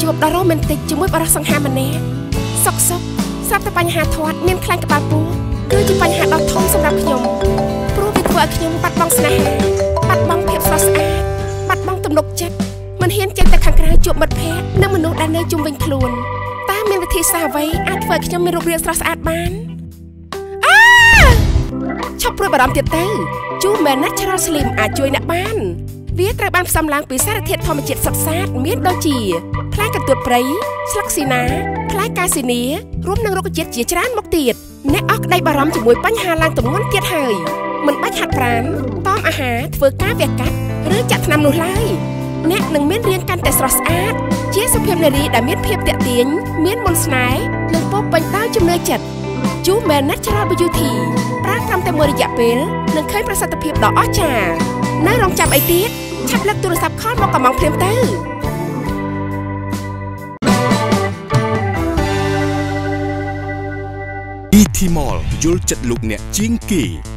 ជួបដល់រ៉ូមែនទិកជាមួយបរិសង្ហាម្នាក់សុកស្រាប់តែបញ្ហាធាត់មានខ្លាញ់ក្បាលពោះគឺជាបញ្ហាដ៏ធំសម្រាប់ខ្ញុំព្រោះវាធ្វើឲ្យខ្ញុំបាត់បង់ស្នេហាបាត់បង់ភាពស្រស់ស្អាតបាត់បង់ទំនុកចិត្តមិនហ៊ានចេញទៅខាងក្រៅជួបមិត្តភក្តិនិងមនុស្សដែលនៅជុំវិញខ្លួនតើមានវិធីសាស្ត្រអ្វីអាចធ្វើឲ្យខ្ញុំមានរូបរាងស្រស់ស្អាតបានឈប់ព្រួយបារម្ភទៀតទៅជូមែន Natural Slim អាចជួយអ្នកបានវាត្រូវបានផ្សំឡើងពីសារធាតុធម្មជាតិសុទ្ធសាធមានដូចជាផ្លែកន្ទួតព្រៃស្លឹកស៊ីណាផ្លែកាស៊ីនីរួមនឹងរុក្ខជាតិជាច្រើនមុខទៀតអ្នកអស់ក្តីបារម្ភជាមួយបញ្ហាឡើងទម្ងន់ទៀតហើយមិនបាច់ហាត់ប្រាណតមអាហារធ្វើការវះកាត់ឬចាក់ថ្នាំនោះឡើយអ្នកនឹងមានរាងកាន់តែស្រស់ស្អាតជាសុភាពនារីដែលមានភាពទាក់ទាញមានមន្តស្នេហ៍និងពោរពេញដោយជំនឿចិត្តជូមែន Natural Beauty ប្រើត្រឹមតែមួយរយៈពេលនឹងឃើញប្រសិទ្ធភាពដ៏អស្ចារ្យនៅរងចាំអីទៀតឆាប់លើកទូរស័ព្ទខលមកកំងភ្លាមទៅ ET Mall យល់ចិត្តលោកអ្នកជាងគេ